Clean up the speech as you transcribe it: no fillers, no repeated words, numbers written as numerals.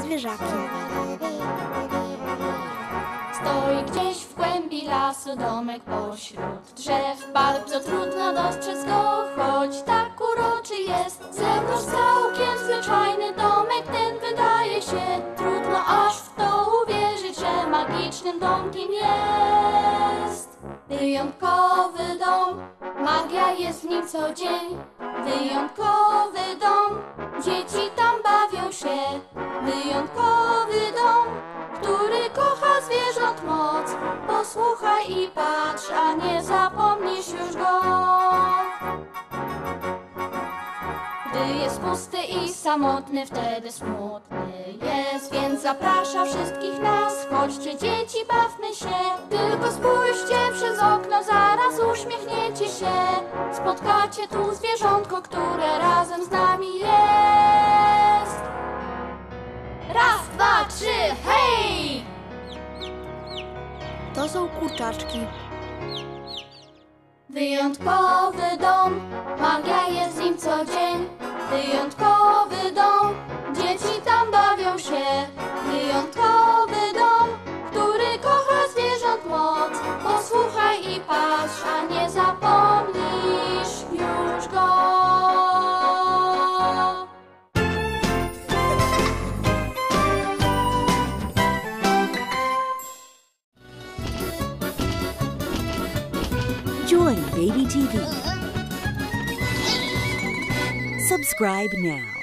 zwierzaki. Stoi gdzieś w głębi lasu domek pośród drzew. Bardzo trudno dostrzec go, choć tak uroczy jest. Z zewnątrz całkiem zwyczajny domek ten wydaje się. Trudno aż w to uwierzyć, że magicznym domkiem jest. Wyjątkowy dom, magia jest w nim co dzień. Wyjątkowy dom, dzieci tam bawią się. Wyjątkowy dom, który kocha zwierząt moc. Posłuchaj i patrz, a nie zapomnisz już go. Gdy jest pusty i samotny, wtedy smutny jest. Więc zaprasza wszystkich nas, chodźcie dzieci, bawmy się. Tylko spójrzcie przez okno, zaraz uśmiechniecie się. Spotkacie tu zwierzątko, które razem z nami jest. Raz, dwa, trzy, hej! To są kurczaczki. Wyjątkowy dom, magia jest w nim co dzień. Wyjątkowy dom, dzieci tam bawią się. Wyjątkowy dom, który kocha zwierząt moc. Posłuchaj i patrz, a nie zapomnisz już go. Join Baby TV. Subscribe now.